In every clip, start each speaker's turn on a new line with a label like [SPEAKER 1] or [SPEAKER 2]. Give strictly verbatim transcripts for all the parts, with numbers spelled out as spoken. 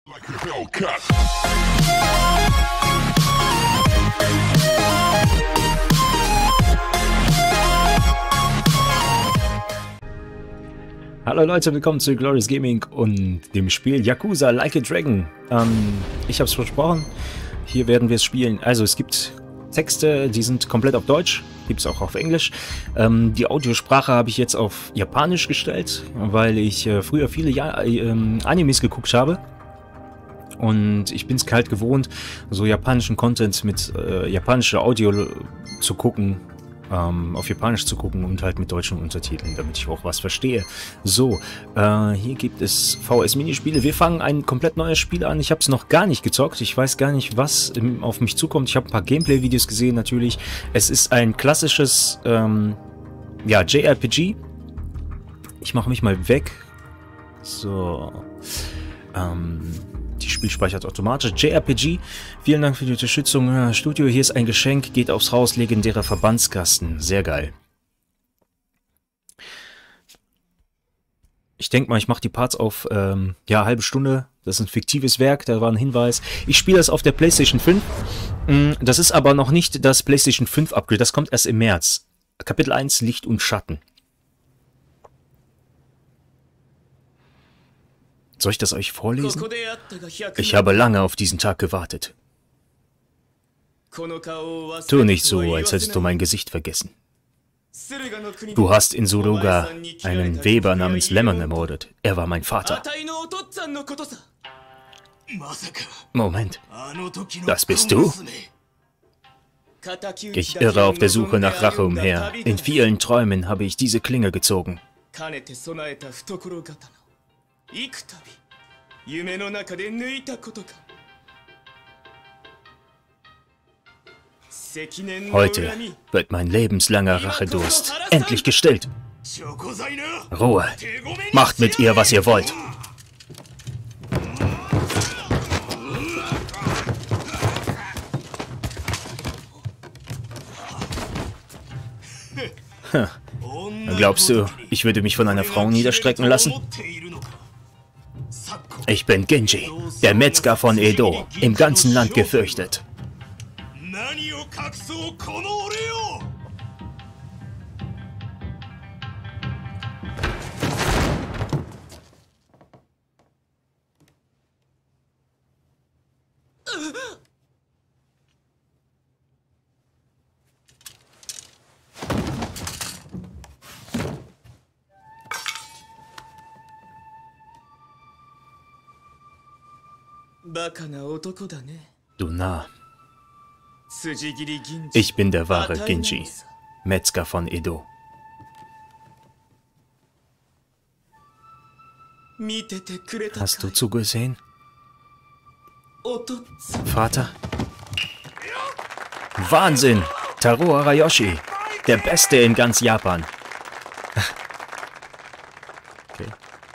[SPEAKER 1] Like a Hellcat.
[SPEAKER 2] Hallo Leute, willkommen zu Glorious Gaming und dem Spiel Yakuza Like a Dragon. Ähm, ich habe es versprochen, hier werden wir es spielen. Also es gibt Texte, die sind komplett auf Deutsch, gibt es auch auf Englisch. Ähm, die Audiosprache habe ich jetzt auf Japanisch gestellt, weil ich äh, früher viele ja äh, Animes geguckt habe. Und ich bin es kalt gewohnt, so japanischen Content mit äh, japanischer Audio zu gucken, ähm, auf Japanisch zu gucken und halt mit deutschen Untertiteln, damit ich auch was verstehe. So, äh, hier gibt es V S-Minispiele. Wir fangen ein komplett neues Spiel an. Ich habe es noch gar nicht gezockt. Ich weiß gar nicht, was im, auf mich zukommt. Ich habe ein paar Gameplay-Videos gesehen, natürlich. Es ist ein klassisches, ähm, ja, J R P G. Ich mache mich mal weg. So, ähm... Die Spiel speichert automatisch. J R P G. Vielen Dank für die Unterstützung. Studio, hier ist ein Geschenk. Geht aufs Haus. Legendärer Verbandskasten. Sehr geil. Ich denke mal, ich mache die Parts auf ähm, ja, halbe Stunde. Das ist ein fiktives Werk. Da war ein Hinweis. Ich spiele das auf der PlayStation fünf. Das ist aber noch nicht das PlayStation fünf Upgrade. Das kommt erst im März. Kapitel eins Licht und Schatten. Soll ich das euch vorlesen? Ich habe lange auf diesen Tag gewartet. Tu nicht so, als hättest du mein Gesicht vergessen. Du hast in Suruga einen Weber namens Lemon ermordet. Er war mein Vater. Moment, das bist du? Ich irre auf der Suche nach Rache umher. In vielen Träumen habe ich diese Klinge gezogen. Heute wird mein lebenslanger Rachedurst endlich gestillt. Ruhe! Macht mit ihr, was ihr wollt. Hm. Glaubst du, ich würde mich von einer Frau niederstrecken lassen? Ich bin Genji, der Metzger von Edo, im ganzen Land gefürchtet. Du Narr. Ich bin der wahre Genji, Metzger von Edo. Hast du zugesehen? Vater? Wahnsinn! Taro Arayoshi, der Beste in ganz Japan. Okay.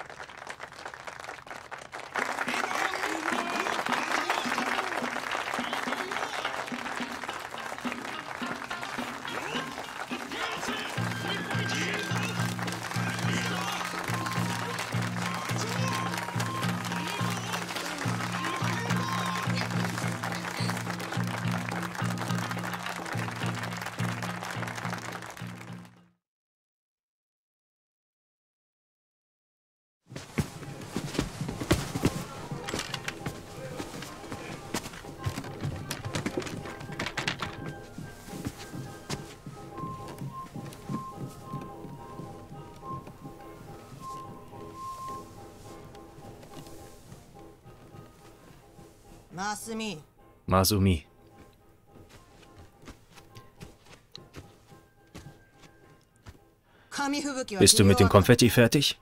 [SPEAKER 2] Masumi. Bist du mit dem Konfetti fertig?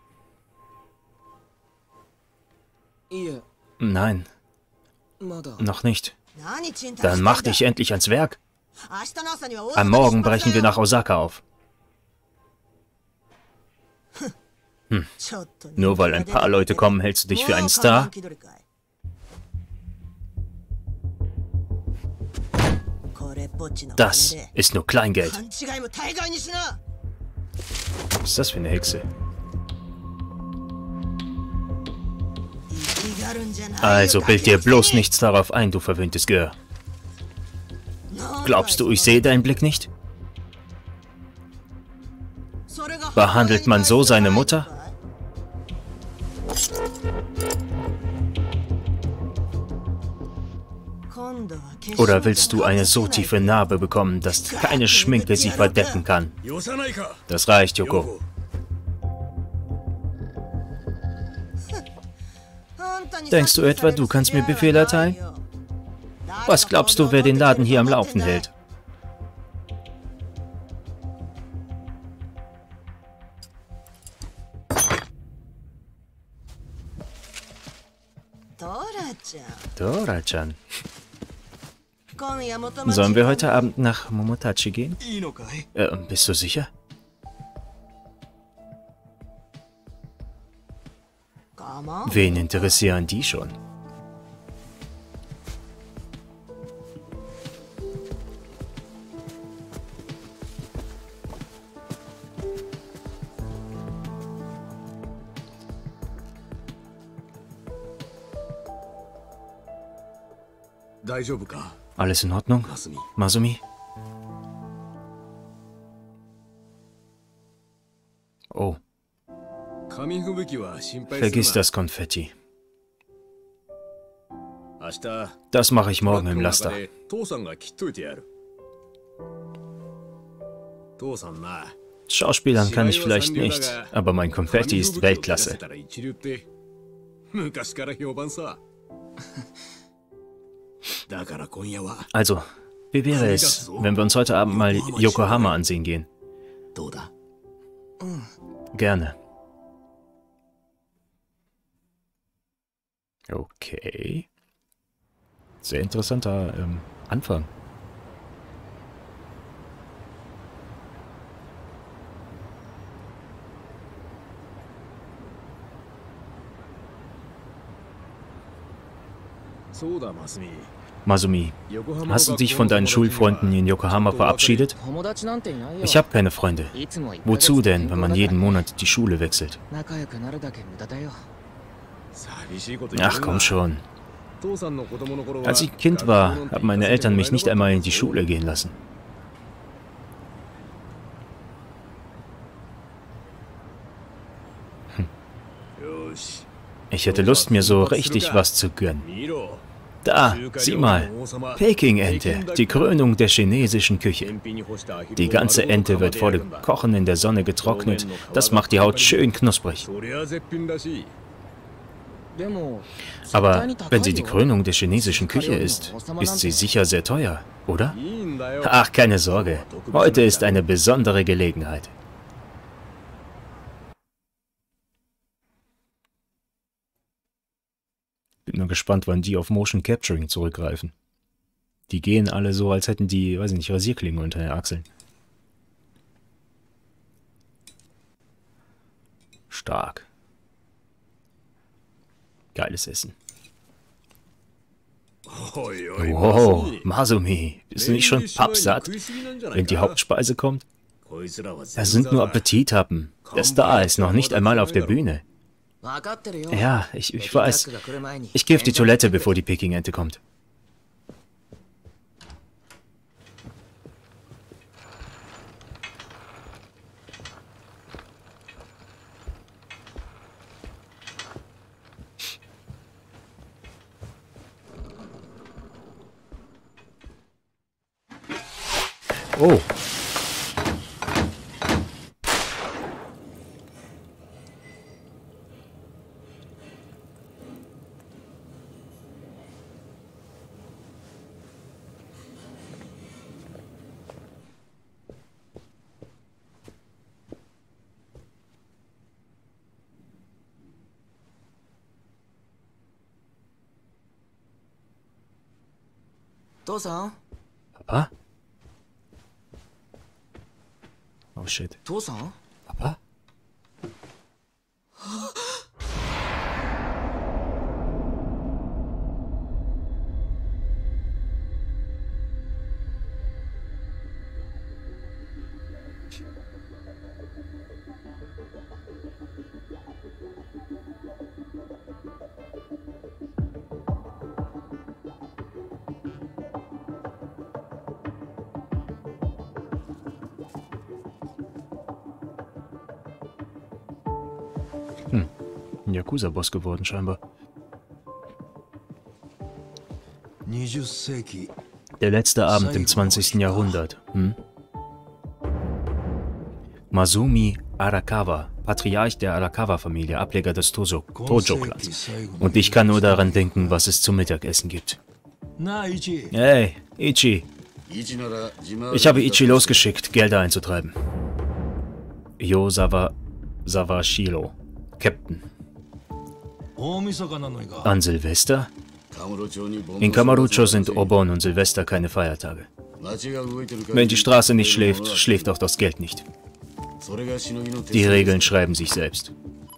[SPEAKER 2] Nein. Noch nicht. Dann mach dich endlich ans Werk. Am Morgen brechen wir nach Osaka auf. Hm. Nur weil ein paar Leute kommen, hältst du dich für einen Star? Das ist nur Kleingeld. Was ist das für eine Hexe? Also bild dir bloß nichts darauf ein, du verwöhntes Gör. Glaubst du, ich sehe deinen Blick nicht? Behandelt man so seine Mutter? Oder willst du eine so tiefe Narbe bekommen, dass keine Schminke sie verdecken kann? Das reicht, Yoko. Denkst du etwa, du kannst mir Befehle erteilen? Was glaubst du, wer den Laden hier am Laufen hält? Dora-chan. Sollen wir heute Abend nach Momotachi gehen? Äh, bist du sicher? Wen interessieren die schon? Alles in Ordnung, Masumi? Oh. Vergiss das Konfetti. Das mache ich morgen im Laster. Schauspielern kann ich vielleicht nicht, aber mein Konfetti ist Weltklasse. Also, wie wäre es, wenn wir uns heute Abend mal Yokohama ansehen gehen? Gerne. Okay. Sehr interessanter ähm, Anfang. Masumi, hast du dich von deinen Schulfreunden in Yokohama verabschiedet? Ich habe keine Freunde. Wozu denn, wenn man jeden Monat die Schule wechselt? Ach komm schon. Als ich Kind war, haben meine Eltern mich nicht einmal in die Schule gehen lassen. Hm. Ich hätte Lust, mir so richtig was zu gönnen. Da, sieh mal. Peking-Ente, die Krönung der chinesischen Küche. Die ganze Ente wird vor dem Kochen in der Sonne getrocknet. Das macht die Haut schön knusprig. Aber wenn sie die Krönung der chinesischen Küche ist, ist sie sicher sehr teuer, oder? Ach, keine Sorge. Heute ist eine besondere Gelegenheit. Bin nur gespannt, wann die auf Motion Capturing zurückgreifen. Die gehen alle so, als hätten die, weiß ich nicht, Rasierklingen unter den Achseln. Stark. Geiles Essen. Wow, Masumi, bist du nicht schon pappsatt, wenn die Hauptspeise kommt? Das sind nur Appetithappen. Der Star ist noch nicht einmal auf der Bühne. Ja, ich, ich weiß. Ich gehe auf die Toilette, bevor die Peking-Ente kommt. Oh. Papa? Oh shit. Papa? Yakuza-Boss geworden, scheinbar. Der letzte Abend im zwanzigsten Jahrhundert. Hm? Masumi Arakawa, Patriarch der Arakawa-Familie, Ableger des Tojo-Clans. Und ich kann nur daran denken, was es zum Mittagessen gibt. Hey, Ichi. Ich habe Ichi losgeschickt, Gelder einzutreiben. Yo Sawa... Sawashiro, Captain. An Silvester? In Kamurocho sind Obon und Silvester keine Feiertage. Wenn die Straße nicht schläft, schläft auch das Geld nicht. Die Regeln schreiben sich selbst.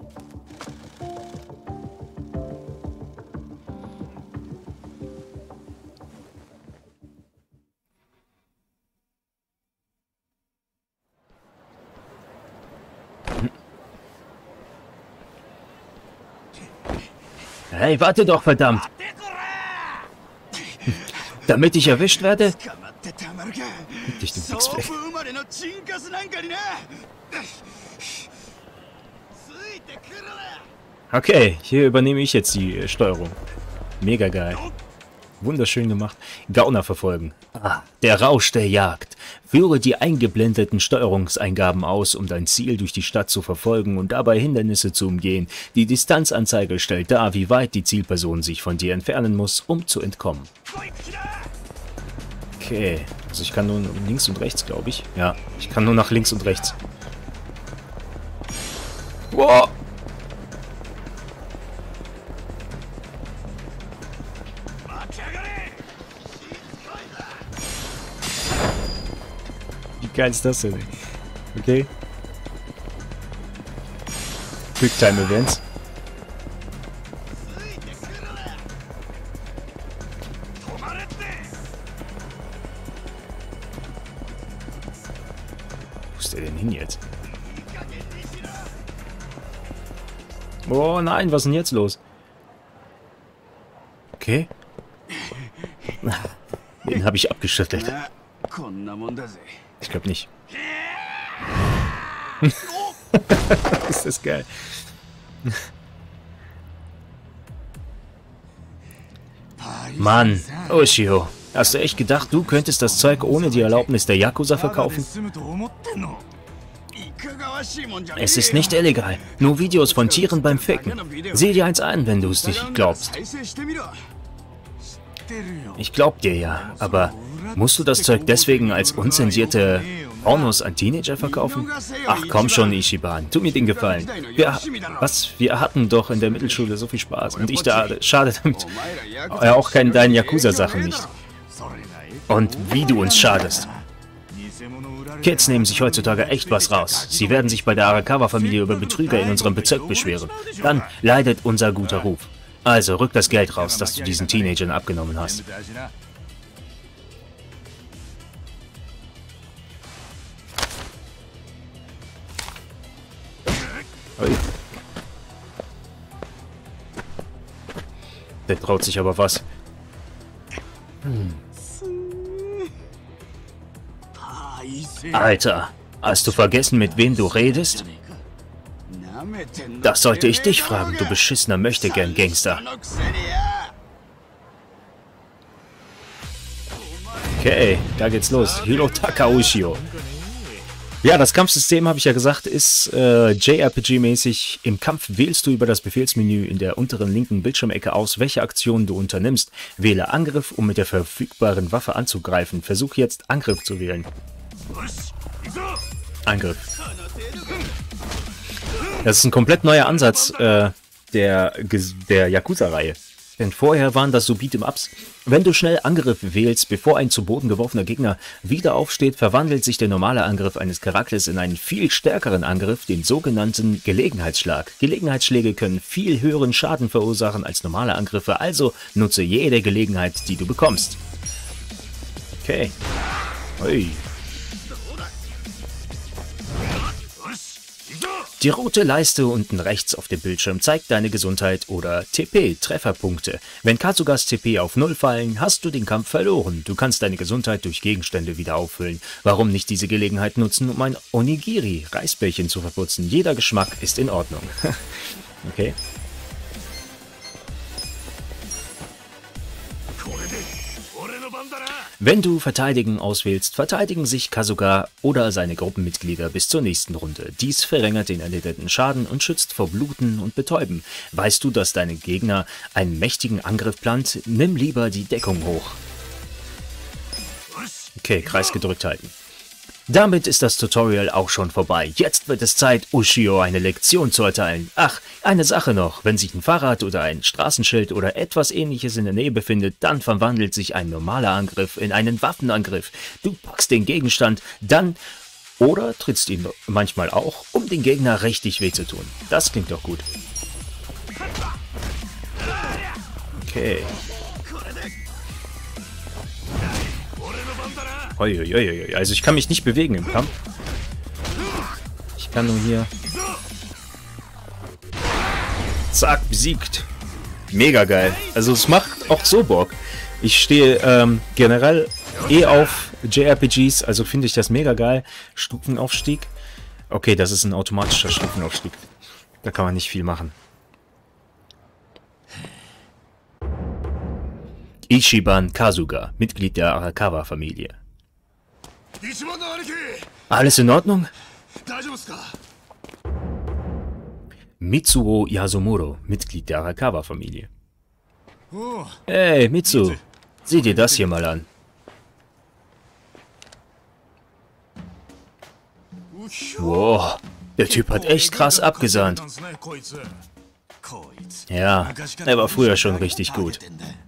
[SPEAKER 2] Hey, warte doch, verdammt! Damit ich erwischt werde? Dich, du Wichsfleck. Okay, hier übernehme ich jetzt die äh, Steuerung. Mega geil. Wunderschön gemacht. Gauner verfolgen. Ah, der Rausch der Jagd. Führe die eingeblendeten Steuerungseingaben aus, um dein Ziel durch die Stadt zu verfolgen und dabei Hindernisse zu umgehen. Die Distanzanzeige stellt dar, wie weit die Zielperson sich von dir entfernen muss, um zu entkommen. Okay, also ich kann nur links und rechts, glaube ich. Ja, ich kann nur nach links und rechts. Wow! Wie geil ist das denn? Okay. Quicktime Events. Wo ist der denn hin jetzt? Oh nein, was ist denn jetzt los? Okay. Den habe ich abgeschüttelt. Ich glaube nicht. Ist das geil. Mann, Ushio, hast du echt gedacht, du könntest das Zeug ohne die Erlaubnis der Yakuza verkaufen? Es ist nicht illegal. Nur Videos von Tieren beim Ficken. Sieh dir eins an, wenn du es nicht glaubst. Ich glaub dir ja, aber musst du das Zeug deswegen als unzensierte Pornos an Teenager verkaufen? Ach komm schon, Ichiban, tu mir den Gefallen. Wir, was? Wir hatten doch in der Mittelschule so viel Spaß. Und ich da, schade damit. Ja, auch keine deinen Yakuza-Sachen nicht. Und wie du uns schadest. Kids nehmen sich heutzutage echt was raus. Sie werden sich bei der Arakawa-Familie über Betrüger in unserem Bezirk beschweren. Dann leidet unser guter Ruf. Also, rück das Geld raus, das du diesen Teenagern abgenommen hast. Ui. Der traut sich aber was. Hm. Alter, hast du vergessen, mit wem du redest? Das sollte ich dich fragen, du beschissener Möchtegern-Gangster. Okay, da geht's los. Hirotaka Ushio. Ja, das Kampfsystem, habe ich ja gesagt, ist äh, J R P G-mäßig. Im Kampf wählst du über das Befehlsmenü in der unteren linken Bildschirmecke aus, welche Aktionen du unternimmst. Wähle Angriff, um mit der verfügbaren Waffe anzugreifen. Versuch jetzt, Angriff zu wählen. Angriff. Das ist ein komplett neuer Ansatz äh, der, der Yakuza-Reihe. Denn vorher waren das so Beat'em-Ups. Wenn du schnell Angriff wählst, bevor ein zu Boden geworfener Gegner wieder aufsteht, verwandelt sich der normale Angriff eines Charakters in einen viel stärkeren Angriff, den sogenannten Gelegenheitsschlag. Gelegenheitsschläge können viel höheren Schaden verursachen als normale Angriffe, also nutze jede Gelegenheit, die du bekommst. Okay. Ui. Die rote Leiste unten rechts auf dem Bildschirm zeigt deine Gesundheit oder T P-Trefferpunkte. Wenn Katsugas T P auf null fallen, hast du den Kampf verloren. Du kannst deine Gesundheit durch Gegenstände wieder auffüllen. Warum nicht diese Gelegenheit nutzen, um ein Onigiri, Reisbällchen, zu verputzen? Jeder Geschmack ist in Ordnung. Okay. Wenn du Verteidigen auswählst, verteidigen sich Kasuga oder seine Gruppenmitglieder bis zur nächsten Runde. Dies verringert den erlittenen Schaden und schützt vor Bluten und Betäuben. Weißt du, dass dein Gegner einen mächtigen Angriff plant? Nimm lieber die Deckung hoch. Okay, Kreis gedrückt halten. Damit ist das Tutorial auch schon vorbei. Jetzt wird es Zeit, Ushio eine Lektion zu erteilen. Ach, eine Sache noch. Wenn sich ein Fahrrad oder ein Straßenschild oder etwas Ähnliches in der Nähe befindet, dann verwandelt sich ein normaler Angriff in einen Waffenangriff. Du packst den Gegenstand, dann oder trittst ihn manchmal auch, um den Gegner richtig weh zu tun. Das klingt doch gut. Okay. Uiuiui, also ich kann mich nicht bewegen im Kampf. Ich kann nur hier... Zack, besiegt. Mega geil. Also es macht auch so Bock. Ich stehe ähm, generell eh auf J R P Gs, also finde ich das mega geil. Stufenaufstieg. Okay, das ist ein automatischer Stufenaufstieg. Da kann man nicht viel machen. Ichiban Kasuga, Mitglied der Arakawa-Familie. Alles in Ordnung? Mitsuo Yasumuro, Mitglied der Arakawa-Familie. Hey, Mitsu, sieh dir das hier mal an. Wow, der Typ hat echt krass abgesahnt. Ja, er war früher schon richtig gut.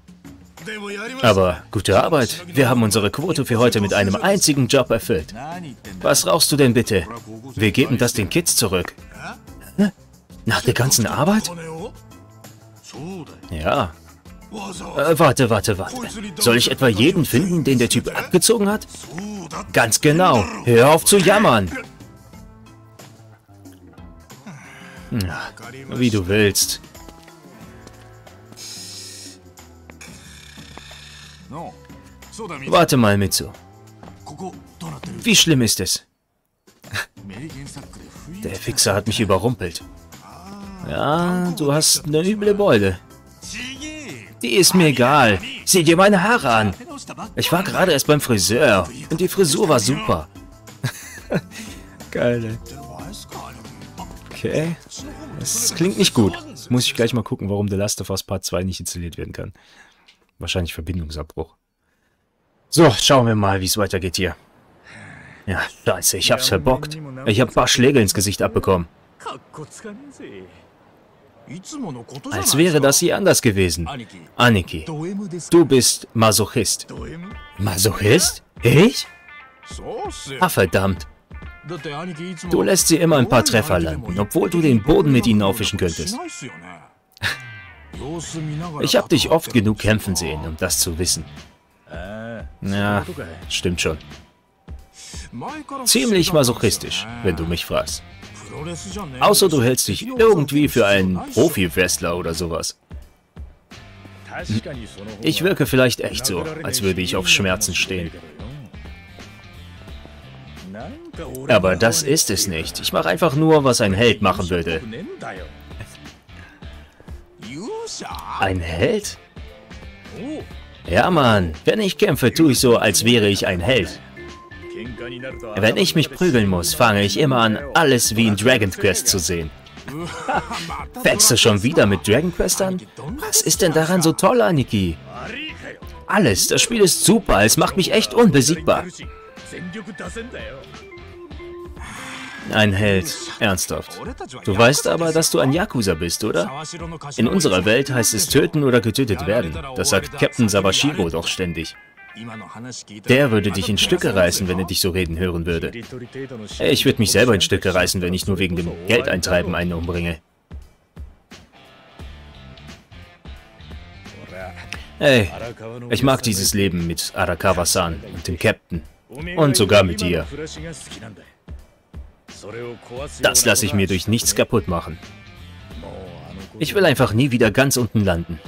[SPEAKER 2] Aber gute Arbeit. Wir haben unsere Quote für heute mit einem einzigen Job erfüllt. Was rauchst du denn bitte? Wir geben das den Kids zurück. Hä? Nach der ganzen Arbeit? Ja. Äh, warte, warte, warte. Soll ich etwa jeden finden, den der Typ abgezogen hat? Ganz genau. Hör auf zu jammern. Ja, wie du willst. Warte mal, Mitsu. Wie schlimm ist es? Der Fixer hat mich überrumpelt. Ja, du hast eine üble Beule. Die ist mir egal. Sieh dir meine Haare an. Ich war gerade erst beim Friseur und die Frisur war super. Geil, ey. Okay. Das klingt nicht gut. Jetzt muss ich gleich mal gucken, warum The Last of Us Part zwei nicht installiert werden kann. Wahrscheinlich Verbindungsabbruch. So, schauen wir mal, wie es weitergeht hier. Ja, scheiße, ich hab's verbockt. Ich hab ein paar Schläge ins Gesicht abbekommen. Als wäre das hier anders gewesen. Aniki, du bist Masochist. Masochist? Ich? Ah, verdammt. Du lässt sie immer ein paar Treffer landen, obwohl du den Boden mit ihnen aufwischen könntest. Ich hab dich oft genug kämpfen sehen, um das zu wissen. Ja, stimmt schon. Ziemlich masochistisch, wenn du mich fragst. Außer du hältst dich irgendwie für einen Profi-Wrestler oder sowas. Ich wirke vielleicht echt so, als würde ich auf Schmerzen stehen. Aber das ist es nicht. Ich mache einfach nur, was ein Held machen würde. Ein Held? Ja, Mann. Wenn ich kämpfe, tue ich so, als wäre ich ein Held. Wenn ich mich prügeln muss, fange ich immer an, alles wie in Dragon Quest zu sehen. Fängst du schon wieder mit Dragon Quest an? Was ist denn daran so toll, Aniki? Alles, das Spiel ist super, es macht mich echt unbesiegbar. Ein Held, ernsthaft. Du weißt aber, dass du ein Yakuza bist, oder? In unserer Welt heißt es töten oder getötet werden. Das sagt Captain Sabashiro doch ständig. Der würde dich in Stücke reißen, wenn er dich so reden hören würde. Ich würde mich selber in Stücke reißen, wenn ich nur wegen dem Geldeintreiben einen umbringe. Hey, ich mag dieses Leben mit Arakawa-san und dem Captain. Und sogar mit dir. Das lasse ich mir durch nichts kaputt machen. Ich will einfach nie wieder ganz unten landen.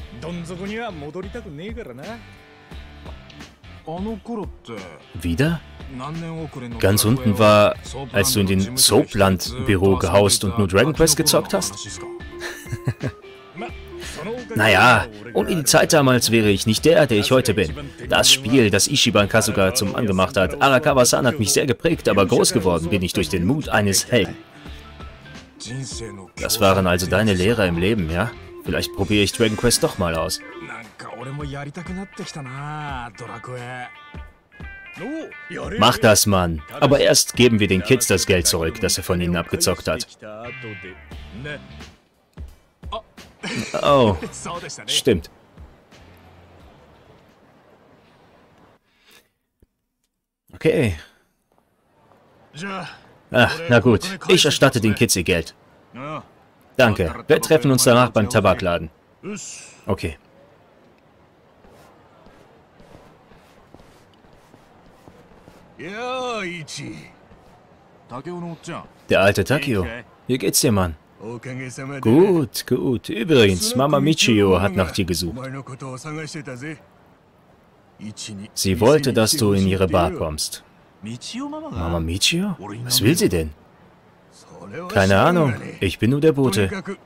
[SPEAKER 2] Wieder? Ganz unten war, als du in den Soapland-Büro gehaust und nur Dragon Quest gezockt hast? Naja, ohne die Zeit damals wäre ich nicht der, der ich heute bin. Das Spiel, das Ichiban Kasuga zum Mann gemacht hat, Arakawa-san, hat mich sehr geprägt, aber groß geworden bin ich durch den Mut eines Helden. Das waren also deine Lehrer im Leben, ja? Vielleicht probiere ich Dragon Quest doch mal aus. Mach das, Mann. Aber erst geben wir den Kids das Geld zurück, das er von ihnen abgezockt hat. Oh, stimmt. Okay. Ach, na gut. Ich erstatte den Kids ihr Geld. Danke. Wir treffen uns danach beim Tabakladen. Okay. Der alte Takeo. Wie geht's dir, Mann? Gut, gut. Übrigens, Mama Michio hat nach dir gesucht. Sie wollte, dass du in ihre Bar kommst. Mama Michio? Was will sie denn? Keine Ahnung. Ich bin nur der Bote.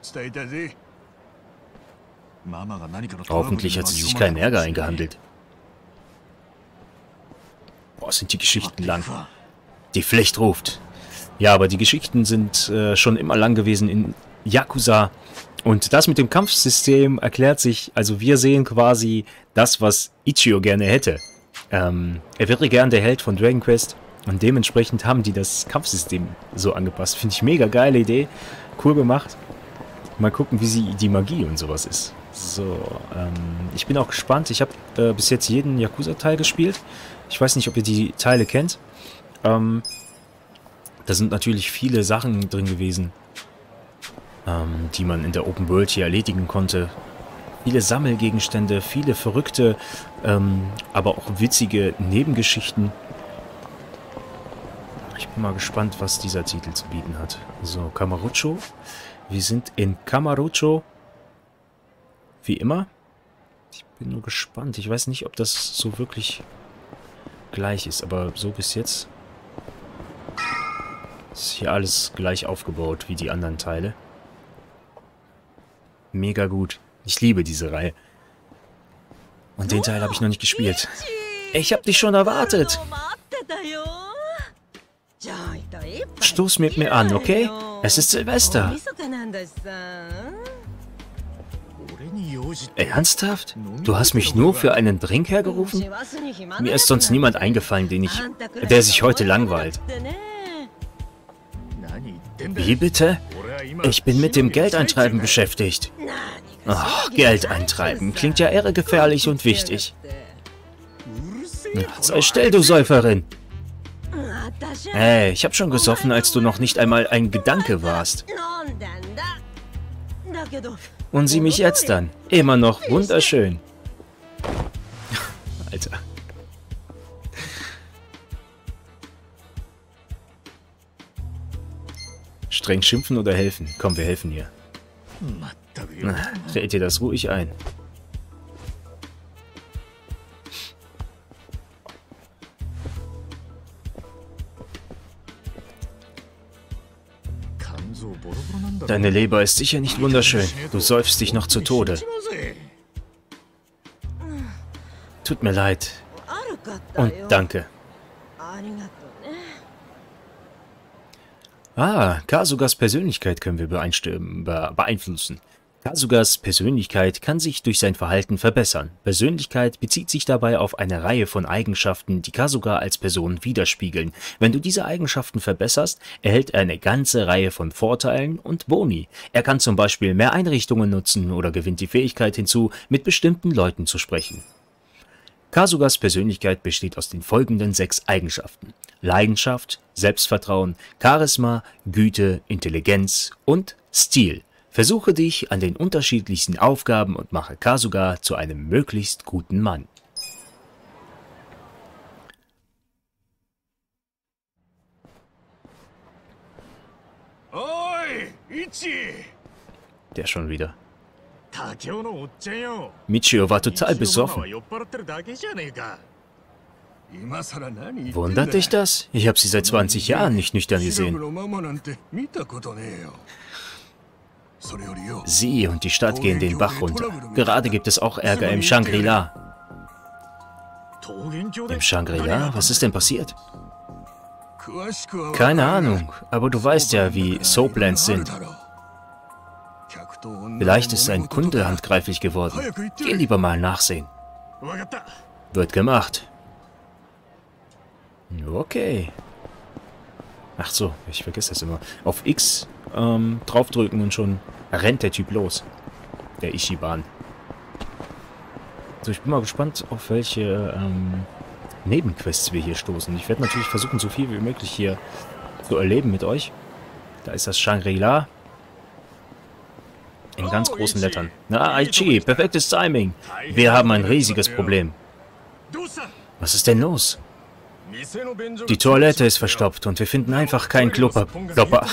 [SPEAKER 2] Hoffentlich hat sie sich keinen Ärger eingehandelt. Boah, sind die Geschichten lang. Die Pflicht ruft. Ja, aber die Geschichten sind äh, schon immer lang gewesen in Yakuza. Und das mit dem Kampfsystem erklärt sich, also wir sehen quasi das, was Ichio gerne hätte. Ähm, er wäre gern der Held von Dragon Quest und dementsprechend haben die das Kampfsystem so angepasst. Finde ich mega geile Idee. Cool gemacht. Mal gucken, wie sie die Magie und sowas ist. So, ähm, ich bin auch gespannt. Ich habe äh, bis jetzt jeden Yakuza-Teil gespielt. Ich weiß nicht, ob ihr die Teile kennt. Ähm, da sind natürlich viele Sachen drin gewesen, ähm, die man in der Open World hier erledigen konnte. Viele Sammelgegenstände, viele verrückte, ähm, aber auch witzige Nebengeschichten. Ich bin mal gespannt, was dieser Titel zu bieten hat. So, Kamurocho. Wir sind in Kamurocho. Wie immer. Ich bin nur gespannt. Ich weiß nicht, ob das so wirklich gleich ist, aber so bis jetzt ist hier alles gleich aufgebaut wie die anderen Teile. Mega gut. Ich liebe diese Reihe. Und den Teil habe ich noch nicht gespielt. Ich habe dich schon erwartet. Stoß mit mir an, okay? Es ist Silvester. Ernsthaft? Du hast mich nur für einen Drink hergerufen? Mir ist sonst niemand eingefallen, den ich, der sich heute langweilt. Wie bitte? Ich bin mit dem Geldeintreiben beschäftigt. Ach, Geld eintreiben klingt ja irre gefährlich und wichtig. Sei still, du Säuferin. Hey, ich hab schon gesoffen, als du noch nicht einmal ein Gedanke warst. Und sieh mich jetzt an. Immer noch wunderschön. Alter. Streng schimpfen oder helfen? Komm, wir helfen ihr. Stellt dir das ruhig ein. Deine Leber ist sicher nicht wunderschön. Du säufst dich noch zu Tode. Tut mir leid. Und danke. Ah, Kasugas Persönlichkeit können wir beeinflussen. Kasugas Persönlichkeit kann sich durch sein Verhalten verbessern. Persönlichkeit bezieht sich dabei auf eine Reihe von Eigenschaften, die Kasuga als Person widerspiegeln. Wenn du diese Eigenschaften verbesserst, erhält er eine ganze Reihe von Vorteilen und Boni. Er kann zum Beispiel mehr Einrichtungen nutzen oder gewinnt die Fähigkeit hinzu, mit bestimmten Leuten zu sprechen. Kasugas Persönlichkeit besteht aus den folgenden sechs Eigenschaften: Leidenschaft, Selbstvertrauen, Charisma, Güte, Intelligenz und Stil. Versuche dich an den unterschiedlichsten Aufgaben und mache Kasuga zu einem möglichst guten Mann. Der schon wieder. Michio war total besoffen. Wundert dich das? Ich habe sie seit zwanzig Jahren nicht nüchtern gesehen. Sie und die Stadt gehen den Bach runter. Gerade gibt es auch Ärger im Shangri-La. Im Shangri-La? Was ist denn passiert? Keine Ahnung, aber du weißt ja, wie Soaplands sind. Vielleicht ist ein Kunde handgreiflich geworden. Geh lieber mal nachsehen. Wird gemacht. Okay. Ach so, ich vergesse das immer. Auf X ähm, draufdrücken und schon rennt der Typ los. Der Ichiban. So, ich bin mal gespannt, auf welche ähm, Nebenquests wir hier stoßen. Ich werde natürlich versuchen, so viel wie möglich hier zu erleben mit euch. Da ist das Shangri-La. In ganz großen Lettern. Na, Aichi, perfektes Timing. Wir haben ein riesiges Problem. Was ist denn los? Die Toilette ist verstopft und wir finden einfach keinen Klopper. Klopper.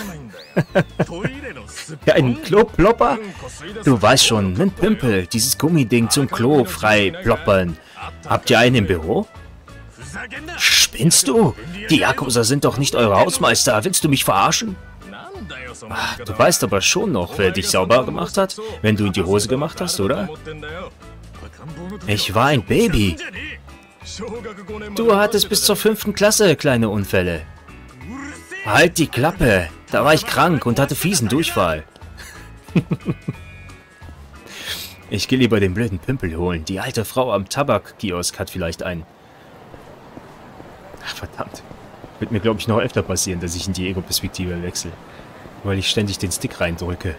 [SPEAKER 2] Keinen Klo-Plopper? Du weißt schon, ein Pimpel, dieses Gummiding zum Klo frei ploppern. Habt ihr einen im Büro? Spinnst du? Die Yakuza sind doch nicht eure Hausmeister. Willst du mich verarschen? Ach, du weißt aber schon noch, wer dich sauber gemacht hat, wenn du in die Hose gemacht hast, oder? Ich war ein Baby. Du hattest bis zur fünften Klasse kleine Unfälle. Halt die Klappe. Da war ich krank und hatte fiesen Durchfall. Ich gehe lieber den blöden Pimpel holen. Die alte Frau am Tabakkiosk hat vielleicht einen. Ach, verdammt. Wird mir, glaube ich, noch öfter passieren, dass ich in die Ego-Perspektive wechsle. Weil ich ständig den Stick reindrücke.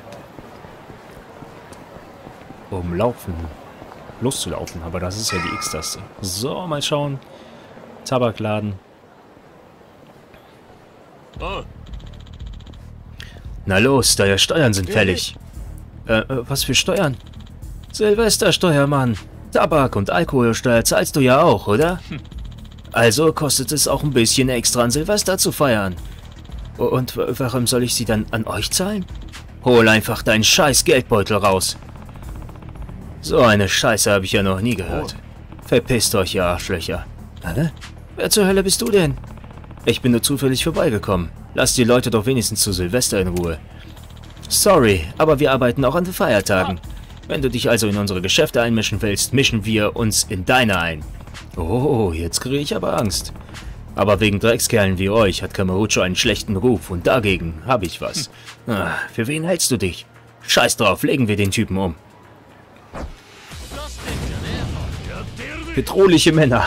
[SPEAKER 2] Um laufen. Loszulaufen, aber das ist ja die X-Taste. So, mal schauen. Tabakladen. Na los, deine Steuern sind fällig. Äh, äh, was für Steuern? Silvestersteuer, Tabak- und Alkoholsteuer zahlst du ja auch, oder? Also kostet es auch ein bisschen extra an Silvester zu feiern. Und warum soll ich sie dann an euch zahlen? Hol einfach deinen scheiß Geldbeutel raus. So eine Scheiße habe ich ja noch nie gehört. Verpisst euch, ihr Arschlöcher. Hä? Wer zur Hölle bist du denn? Ich bin nur zufällig vorbeigekommen. Lass die Leute doch wenigstens zu Silvester in Ruhe. Sorry, aber wir arbeiten auch an den Feiertagen. Wenn du dich also in unsere Geschäfte einmischen willst, mischen wir uns in deine ein. Oh, jetzt kriege ich aber Angst. Aber wegen Dreckskerlen wie euch hat Kamurocho einen schlechten Ruf und dagegen habe ich was. Ah, für wen hältst du dich? Scheiß drauf, legen wir den Typen um. Bedrohliche Männer.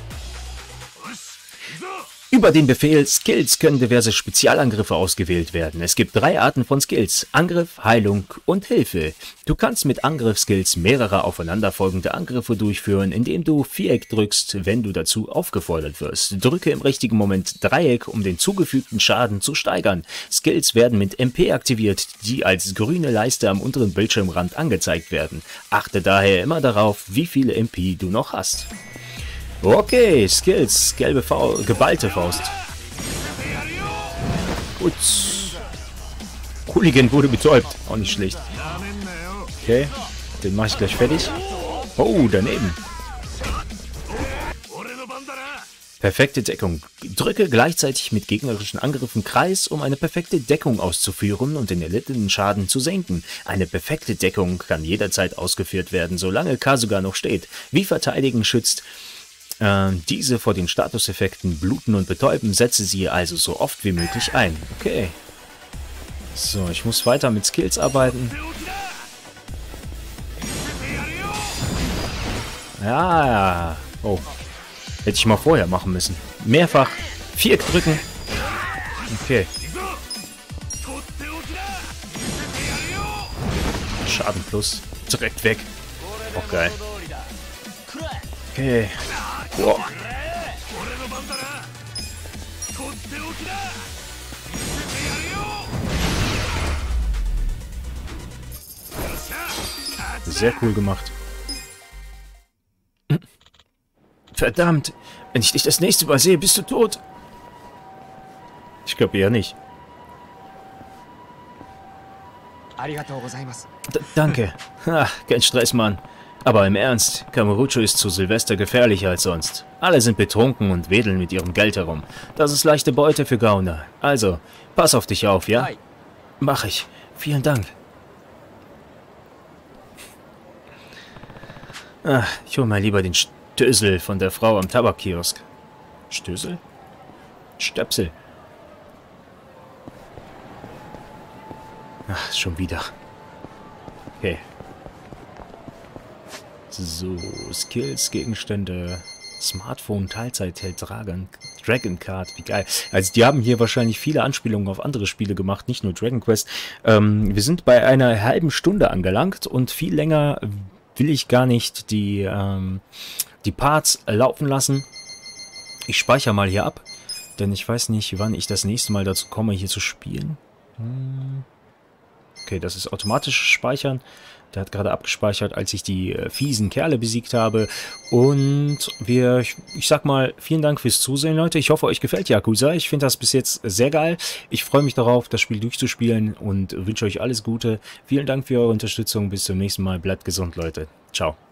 [SPEAKER 2] Über den Befehl Skills können diverse Spezialangriffe ausgewählt werden. Es gibt drei Arten von Skills: Angriff, Heilung und Hilfe. Du kannst mit Angriffskills mehrere aufeinanderfolgende Angriffe durchführen, indem du Viereck drückst, wenn du dazu aufgefordert wirst. Drücke im richtigen Moment Dreieck, um den zugefügten Schaden zu steigern. Skills werden mit M P aktiviert, die als grüne Leiste am unteren Bildschirmrand angezeigt werden. Achte daher immer darauf, wie viele M P du noch hast. Okay, Skills, gelbe Faust, geballte Faust. Gut. Hooligan wurde betäubt, auch nicht schlecht. Okay, den mache ich gleich fertig. Oh, daneben. Perfekte Deckung. Drücke gleichzeitig mit gegnerischen Angriffen Kreis, um eine perfekte Deckung auszuführen und den erlittenen Schaden zu senken. Eine perfekte Deckung kann jederzeit ausgeführt werden, solange Kasuga noch steht. Wie Verteidigen schützt äh, diese vor den Statuseffekten Bluten und Betäuben, setze sie also so oft wie möglich ein. Okay. So, ich muss weiter mit Skills arbeiten. Ja, oh. Hätte ich mal vorher machen müssen. Mehrfach. Viereck drücken. Okay. Schaden plus. Direkt weg. Auch geil. Okay. Wow. Sehr cool gemacht. Verdammt, wenn ich dich das nächste Mal sehe, bist du tot. Ich glaube eher nicht. D danke. Ach, kein Stress, Mann. Aber im Ernst, Kamurocho ist zu Silvester gefährlicher als sonst. Alle sind betrunken und wedeln mit ihrem Geld herum. Das ist leichte Beute für Gauner. Also, pass auf dich auf, ja? Mach ich. Vielen Dank. Ach, ich hol mal lieber den Stößel von der Frau am Tabakkiosk. Stößel? Stöpsel. Ach, schon wieder. Okay. So, Skills, Gegenstände, Smartphone, Teilzeit-Held, Dragon, Dragon Card, wie geil. Also die haben hier wahrscheinlich viele Anspielungen auf andere Spiele gemacht, nicht nur Dragon Quest. Ähm, wir sind bei einer halben Stunde angelangt und viel länger will ich gar nicht die, ähm, die Parts laufen lassen. Ich speichere mal hier ab, denn ich weiß nicht, wann ich das nächste Mal dazu komme, hier zu spielen. Hm. Okay, das ist automatisch Speichern. Der hat gerade abgespeichert, als ich die äh, fiesen Kerle besiegt habe. Und wir, ich, ich sag mal, vielen Dank fürs Zusehen, Leute. Ich hoffe, euch gefällt Yakuza. Ich finde das bis jetzt sehr geil. Ich freue mich darauf, das Spiel durchzuspielen und wünsche euch alles Gute. Vielen Dank für eure Unterstützung. Bis zum nächsten Mal. Bleibt gesund, Leute. Ciao.